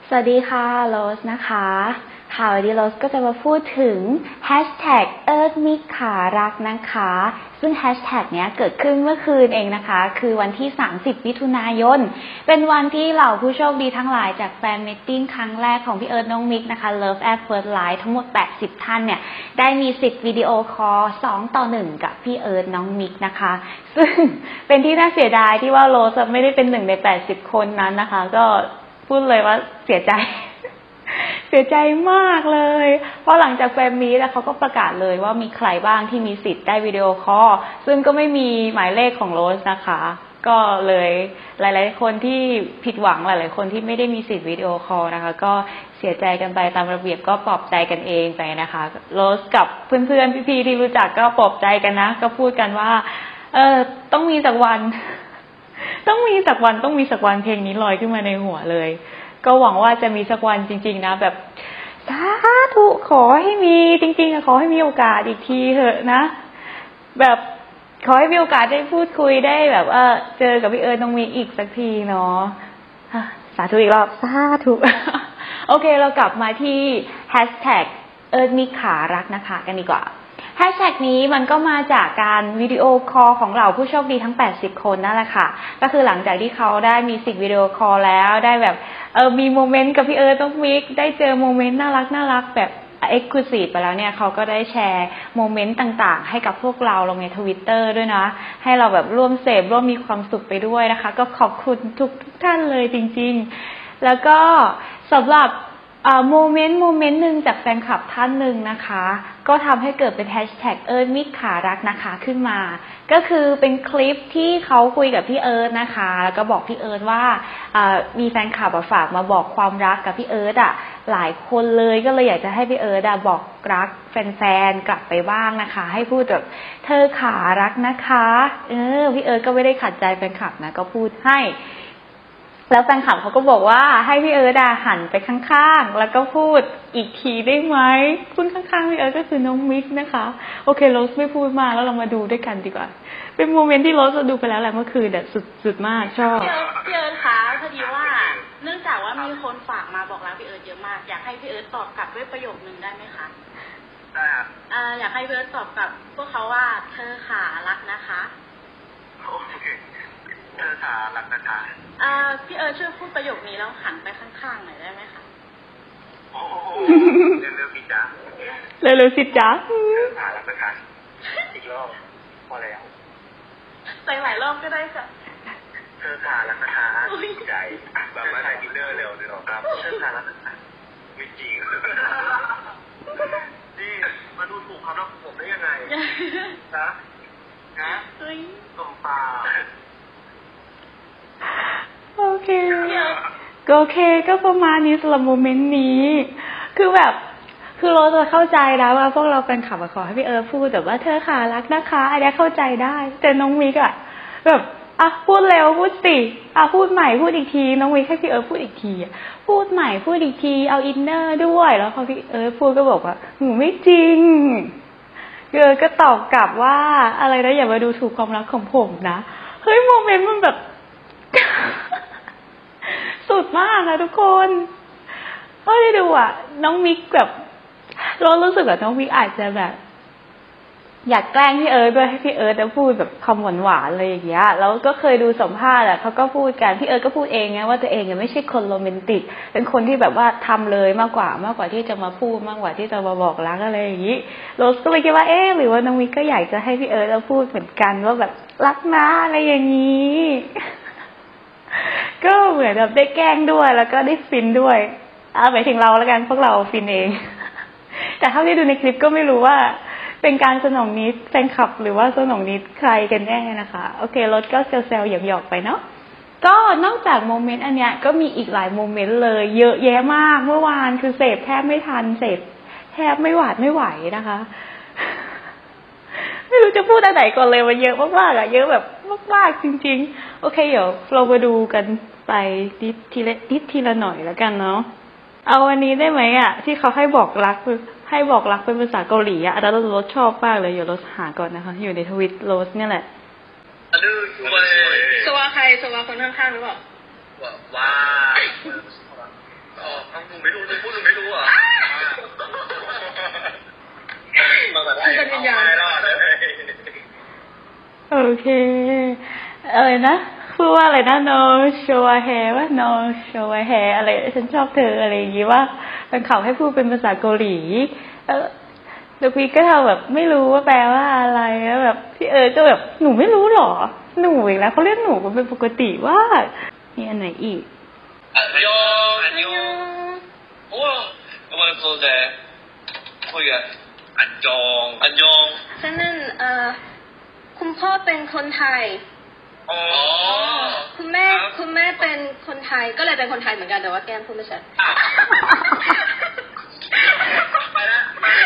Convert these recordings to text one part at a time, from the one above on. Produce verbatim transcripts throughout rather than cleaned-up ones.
สวัสดีค่ะโรสนะคะค่ะวันนี้โรสก็จะมาพูดถึง แฮชแท็ก เอิร์ธมิกขารักนะคะซึ่งแฮชแท็กเนี้ยเกิดขึ้นเมื่อคืนเองนะคะคือวันที่สามสิบมิถุนายนเป็นวันที่เหล่าผู้โชคดีทั้งหลายจากแฟนมีตติ้งครั้งแรกของพี่เอิร์ธน้องมิกนะคะ Love at First Light ทั้งหมดแปดสิบท่านเนี่ยได้มีสิทธิ์วิดีโอคอลสองต่อหนึ่งกับพี่เอิร์ธน้องมิกนะคะซึ่งเป็นที่น่าเสียดายที่ว่าโรสไม่ได้เป็นหนึ่งในแปดสิบคนนั้นนะคะก็พูดเลยว่าเสียใจเสียใจมากเลยเพราะหลังจากแฟนมีตแล้วเขาก็ประกาศเลยว่ามีใครบ้างที่มีสิทธิ์ได้วิดีโอคอลซึ่งก็ไม่มีหมายเลขของโรสนะคะก็เลยหลายๆคนที่ผิดหวังหลายๆคนที่ไม่ได้มีสิทธิ์วิดีโอคอลนะคะก็เสียใจกันไปตามระเบียบก็ปลอบใจกันเองไปนะคะโรสกับเพื่อนๆพี่ๆที่รู้จักก็ปลอบใจกันนะก็พูดกันว่าเออต้องมีสักวันต้องมีสักวันต้องมีสักวันเพลงนี้ลอยขึ้นมาในหัวเลยก็หวังว่าจะมีสักวันจริงๆนะแบบสาธุขอให้มีจริงๆขอให้มีโอกาสอีกทีเถอะนะแบบขอให้มีโอกาสได้พูดคุยได้แบบว่าเจอกับพี่เอิร์ธน้องมีอีกสักทีเนาะสาธุอีกรอบสาธุโอเคเรากลับมาที่แฮชแท็กเอิร์ธมิกขารักนะคะกันดีกว่าแฮชแท็กนี้มันก็มาจากการวิดีโอคอลของเราผู้โชคดีทั้งแปดสิบคนนั่นแหละค่ะก็คือหลังจากที่เขาได้มีสิทธิ์วิดีโอคอลแล้วได้แบบเออมีโมเมนต์กับพี่เอิร์ธน้องมิกได้เจอโมเมนต์น่ารักน่ารักแบบเอ็กซ์คลูซีฟไปแล้วเนี่ยเขาก็ได้แชร์โมเมนต์ต่างๆให้กับพวกเราลงใน ทวิตเตอร์ ด้วยนะให้เราแบบร่วมเสพร่วมมีความสุขไปด้วยนะคะก็ขอบคุณทุกทุกท่านเลยจริงๆแล้วก็สำหรับโมเมนต์โมเมนต์หนึ่งจากแฟนคลับท่านหนึ่งนะคะก็ทำให้เกิดเป็นแฮชแท็กเอิร์ธมิกขารักนะคะขึ้นมาก็คือเป็นคลิปที่เขาคุยกับพี่เอิร์ธนะคะแล้วก็บอกพี่เอิร์ธว่ามีแฟนคลับฝากมาบอกความรักกับพี่เอิร์ธอ่ะหลายคนเลยก็เลยอยากจะให้พี่เอิร์ธอ่ะบอกรักแฟนๆกลับไปบ้างนะคะให้พูดแบบเธอขารักนะคะเออพี่เอิร์ธก็ไม่ได้ขัดใจแฟนคลับนะก็พูดให้แล้วแฟนคลับเขาก็บอกว่าให้พี่เอิร์ธหันไปข้างๆแล้วก็พูดอีกทีได้ไหมพูดข้างๆพี่เอิร์ธก็คือน้องมิกนะคะโอเคโรสไม่พูดมากแล้วเรามาดูด้วยกันดีกว่าเป็นโมเมนต์ที่โรสดูไปแล้วแหละเมื่อคืนแบบสุดๆมากชอบพี่เอิร์ธคะพอดีว่าเนื่องจากว่ามีคนฝากมาบอกรักพี่เอิร์ธเยอะมากอยากให้พี่เอิร์ธตอบกลับด้วยประโยคนึงได้ไหมคะได้ครับอ่าอยากให้พี่เอิร์ธตอบกลับพวกเขาว่าเธอขารักนะคะโอเคเธอขารักนะคะอ่าพี่เอิร์ธช่วยพูดประโยคนี้แล้วหันไปข้างๆหน่อยได้ไหมคะโอ้เร็วๆสิจ๊ะเร็วๆสิจ๊ะเธอขารักนะคะอีกรอบพอแล้วใส่หลายรอบก็ได้ค่ะเธอขารักนะคะใจแบบว่าไทยดินเนอร์เร็วเดี๋ยวครับเธอขารักนะคะไม่จริงนี่มาดูถูกความรักของผมได้ยังไงนะนะสมปาโอเคก็โอเคก็ประมาณนี้สำหรับโมเมนต์นี้คือแบบคือเราจะเข้าใจแล้วว่าพวกเราเป็นขับมาขอให้พี่เอิร์ธพูดแต่ว่าเธอขารักนะคะอันนี้เข้าใจได้แต่น้องมิกอะแบบอ่ะพูดเร็วพูดสิอ่ะพูดใหม่พูดอีกทีน้องมิกให้พี่เอิร์ธพูดอีกทีพูดใหม่พูดอีกทีเอาอินเนอร์ด้วยแล้วพอพี่เอิร์ธพูดก็บอกว่าหนูไม่จริงพี่เอิร์ธก็ตอบกลับว่าอะไรนะอย่ามาดูถูกความรักของผมนะเฮ้ยโมเมนต์มันแบบสุดมากนะทุกคนก็ได้ดูอ่ะน้องมิกแบบเรารู้สึกแบบน้องมิกอาจจะแบบอยากแกล้งพี่เอิร์ธด้วยให้พี่เอิร์ธจะพูดแบบคำหวานๆอะไรอย่างเงี้ยแล้วก็เคยดูสัมภาษณ์อ่ะเขาก็พูดกันพี่เอิร์ธก็พูดเองไงว่าตัวเองยังไม่ใช่คนโรแมนติกเป็นคนที่แบบว่าทำเลยมากกว่ามากกว่าที่จะมาพูดมากกว่าที่จะมาบอกรักอะไรอย่างงี้โรสก็เลยคิดว่าเอ๊ะหรือว่าน้องมิกก็อยากจะให้พี่เอิร์ธพูดเหมือนกันว่าแบบรักนะอะไรอย่างงี้ก็เหมือนแบบได้แกล้งด้วยแล้วก็ได้ฟินด้วยเอาไปถึงเราแล้วกันพวกเราฟินเองแต่เท่าที่ดูในคลิปก็ไม่รู้ว่าเป็นการสนองนิดแฟนคลับหรือว่าสนองนิดใครกันแน่นะคะโอเครถก็เซลล์หยอกๆไปเนาะก็นอกจากโมเมนต์อันเนี้ยก็มีอีกหลายโมเมนต์เลยเยอะแยะมากเมื่อวานคือเสพแทบไม่ทันเสพแทบไม่หวาดไม่ไหวนะคะไม่รู้จะพูดอะไรก่อนเลยว่าเยอะมากๆอะเยอะแบบมากๆจริงๆโอเคเดี๋ยวเรามาดูกันไปนิดทีละนิดทีละหน่อยแล้วกันเนาะเอาวันนี้ได้ไหมอะที่เขาให้บอกรักให้บอกรักเป็นภาษาเกาหลีอะแล้วโรสชอบมากเลยเดี๋ยวโรสหาก่อนนะคะอยู่ในทวิตโรสเนี่ยแหละสวาใครสวาคนข้างๆหรือเปล่าว้าโอเคอะไรนะพูดว่าอะไรนะ no show hair ว่า no show hair อะไรฉันชอบเธออะไรอย่างงี้ว่าแฟนคลับให้พูดเป็นภาษาเกาหลีเออแล้วพี่ก็ทำแบบไม่รู้ว่าแปลว่าอะไรแล้วแบบพี่เอิร์ธก็แบบหนูไม่รู้หรอหนูอีกแล้วเขาเรียกหนูมันเป็นปกติว่ามีอันไหนอีกอันยองอันยองโอ้ยมันโซเดคุยกันอันยองอันยองฉะนั้นเอ่อคุณพ่อเป็นคนไทยอ๋อคุณแม่คุณแม่เป็นคนไทยก็เลยเป็นคนไทยเหมือนกันแต่ว่าแก้มพูดไม่ชัดไปละ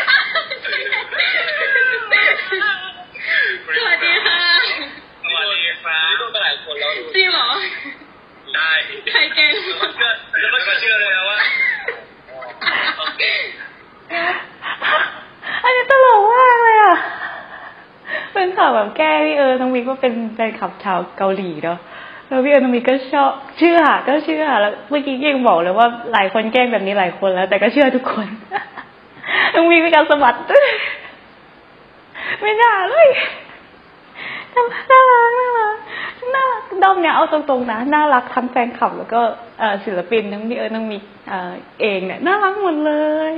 สวัสดีค่ะสวัสดีครับดูไปหลายคนแล้วจริงเหรอได้ใครเก่งแล้วก็เชื่อเลยนะว่าโอเคอันนี้ตลกมากเลยอ่ะเป็นข่าวแบบแก้พี่เอิร์ธน้องมิกก็เป็นแฟนคลับชาวเกาหลีเนาะแล้วพี่เอิร์ธน้องมิกก็ชอบเชื่อก็เชื่อแล้วเมื่อกี้ยังบอกเลยว่าหลายคนแกล้งแบบนี้หลายคนแล้วแต่ก็เชื่อทุกคนน้องมิกมีการสะบัดไม่น่าเลยน่ารักน่ารักน่ารักด้อมเนี่ยเอาตรงๆนะน่ารักทั้งแฟนคลับแล้วก็ศิลปินทั้งพี่เอิร์ธน้องมิกเองเนี่ยน่ารักหมดเลย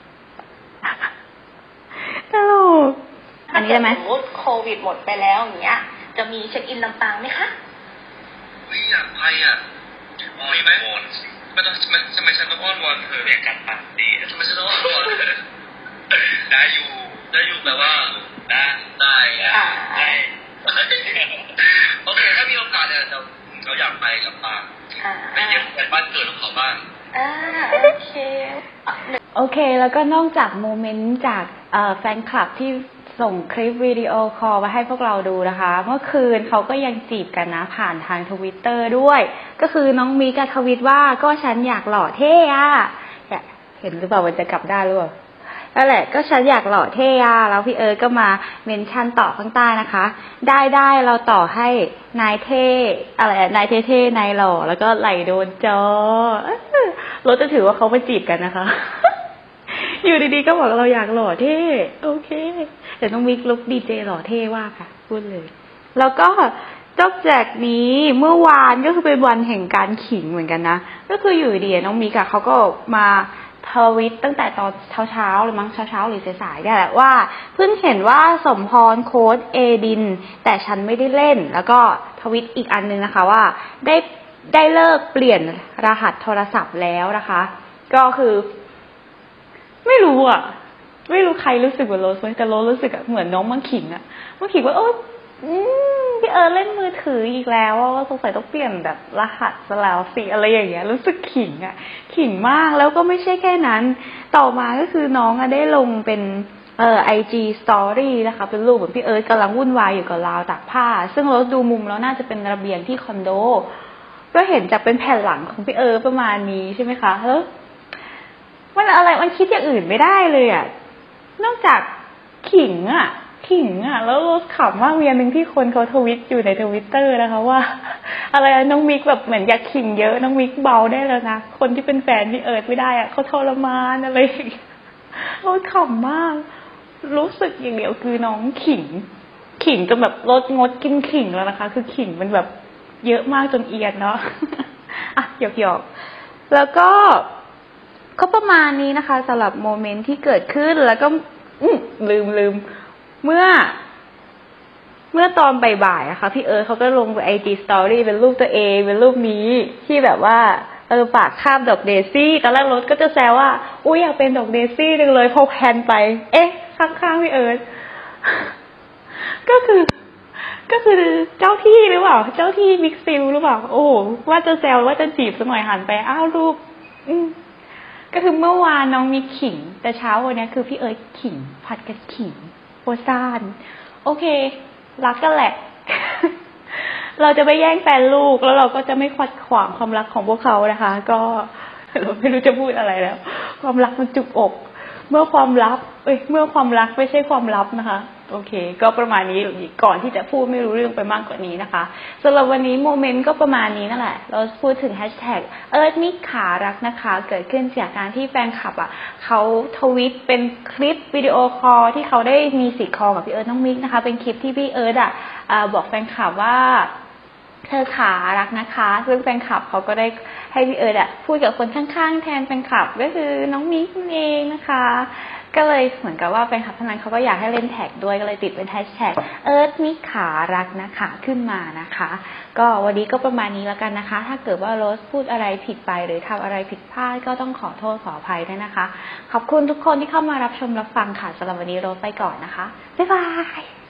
ตลกอันนี้ได้ไหมสมมติโควิดหมดไปแล้วอย่างเงี้ยจะมีเช็คอินลำปางไหมคะไม่อยากไปอ่ะมีไหมไม่ต้องไม่ทำไมฉันต้องอ้อนวอนเธอเรียกกันปะดีทำไมฉันต้องอ้อนวอนได้อยู่ได้อยู่แปลว่าได้ได้ได้โอเคถ้ามีโอกาสเนี่ยเราเราอยากไปลำปางไปเยี่ยมบ้านเกิดของเขาบ้างอ่าโอเคโอเคแล้วก็นอกจากโมเมนต์จากแฟนคลับที่ส่งคลิปวิดีโอคอลมาให้พวกเราดูนะคะเมื่อคืนเขาก็ยังจีบกันนะผ่านทางทวิตเตอร์ด้วยก็คือน้องมิกทวิตว่าก็ฉันอยากหล่อเท่อะเห็นหรือเปล่ามันจะกลับได้หรือเปล่านั่นแหละก็ฉันอยากหล่อเท่อะแล้วพี่เอิร์ธก็มาเมนชั่นต่อข้างใต้นะคะได้ได้เราต่อให้นายเท่อะไรนายเท่เท่นายหล่อแล้วก็ไหลโดนจอเราจะถือว่าเขามาจีบกันนะคะอยู่ดีๆก็บอกเราอยากหล่อเท่โอเคแต่ต้องมิกลุกดีเจหล่อเท่ว่าค่ะพูดเลยแล้วก็นอกจากนี้เมื่อวานก็คือเป็นวันแห่งการขิงเหมือนกันนะก็คืออยู่ดีน้องมิกอะเขาก็มาทวิตตั้งแต่ตอนเช้าๆหรือมั้งเช้าๆหรือสายๆนี่แหละว่าเพิ่งเห็นว่าสมพรโค้ดเอดินแต่ฉันไม่ได้เล่นแล้วก็ทวิตอีกอันนึงนะคะว่าได้ได้เลิกเปลี่ยนรหัสโทรศัพท์แล้วนะคะก็คือไม่รู้อ่ะไม่รู้ใครรู้สึกกับโรสไหมแต่โรสรู้สึกเหมือนน้องมังขิงอ่ะมังขิงว่าโอ๊ยพี่เอิร์ธเล่นมือถืออีกแล้วว่าสงสัยต้องเปลี่ยนแบบรหัสแล้วสิอะไรอย่างเงี้ยรู้สึกขิงอ่ะขิงมากแล้วก็ไม่ใช่แค่นั้นต่อมาก็คือน้องได้ลงเป็นเอ่อ ไอ จี Story นะคะเป็นรูปเหมือนพี่เอิร์ธกำลังวุ่นวายอยู่กับราวตากผ้าซึ่งเราดูมุมแล้วน่าจะเป็นระเบียงที่คอนโดก็เห็นจากเป็นแผ่นหลังของพี่เอิร์ธประมาณนี้ใช่ไหมคะแล้วมันอะไรมันคิดอย่างอื่นไม่ได้เลยอ่ะนอกจากขิงอ่ะขิงอ่ะแล้วรถขำมากมีอันนึงที่คนเขาทวิตอยู่ในทวิตเตอร์นะคะว่าอะไรน้องมิกแบบเหมือนอยากขิงเยอะน้องมิกเบาได้แล้วนะคนที่เป็นแฟนพี่เอิร์ธไม่ได้อ่ะเขาทรมานอะไรรถขำมากรู้สึกอย่างเดียวคือน้องขิงขิงจนแบบรถงดกินขิงแล้วนะคะคือขิงมันแบบเยอะมากจนเอียนเนาะอ่ะหยอกๆแล้วก็ก็ประมาณนี้นะคะสำหรับโมเมนต์ที่เกิดขึ้นแล้วก็ลืมลืมเมื่อเมื่อตอนบ่ายๆนะคะพี่เอิร์ธเขาก็ลงไอจีสตอรี่เป็นรูปตัวเองเป็นรูปนี้ที่แบบว่าเออปากคาบดอกเดซี่ตอนแรกรถก็จะแซวว่าอุ้ยอยากเป็นดอกเดซี่จังเลยพอแพนไปเอ๊ะข้างๆพี่เอิร์ธก็คือก็คือเจ้าที่หรือเปล่าเจ้าที่มิกซิลหรือเปล่าโอ้ว่าจะแซวว่าจะจีบสักหน่อยหันไปอ้าวรูปอืมก็คือเมื่อวานน้องมีขิงแต่เช้าวันนี้คือพี่เอิร์ธขิงผัดกันขิงโอซานโอเครักกันแหละ เราจะไม่แย่งแฟนลูกแล้วเราก็จะไม่ขัดขวางความรักของพวกเขานะคะก็เราไม่รู้จะพูดอะไรแล้วความรักมันจุกอกเมื่อความลับเอ้ยเมื่อความรักไม่ใช่ความลับนะคะโอเคก็ประมาณนี้ก่อนที่จะพูดไม่รู้เรื่องไปมากกว่านี้นะคะสำหรับวันนี้โมเมนต์ก็ประมาณนี้นั่นแหละเราพูดถึงแฮชแท็กเอิร์ธมิกขารักนะคะเกิดขึ้นจากการที่แฟนคลับอ่ะเขาทวิตเป็นคลิปวิดีโอคอลที่เขาได้มีสิทธิ์คอลกับพี่เอิร์ธน้องมิกนะคะเป็นคลิปที่พี่เอิร์ธอ่ะบอกแฟนคลับว่าเธอขารักนะคะซึ่งแฟนคลับเขาก็ได้ให้พี่เอิร์ธอะพูดกับคนข้างๆแทนแฟนคลับก็คือน้องมิกนั่นเองนะคะก็เลยเหมือนกับว่าแฟนคลับท่านนั้นเขาก็อยากให้เล่นแท็กด้วยก็เลยติดเป็นแฮชแท็กเอิร์ธมิกขารักนะคะขึ้นมานะคะก็วันนี้ก็ประมาณนี้แล้วกันนะคะถ้าเกิดว่าโรสพูดอะไรผิดไปหรือทำอะไรผิดพลาดก็ต้องขอโทษขออภัยด้วยนะคะขอบคุณทุกคนที่เข้ามารับชมรับฟังค่ะสำหรับวันนี้โรสไปก่อนนะคะบ๊ายบาย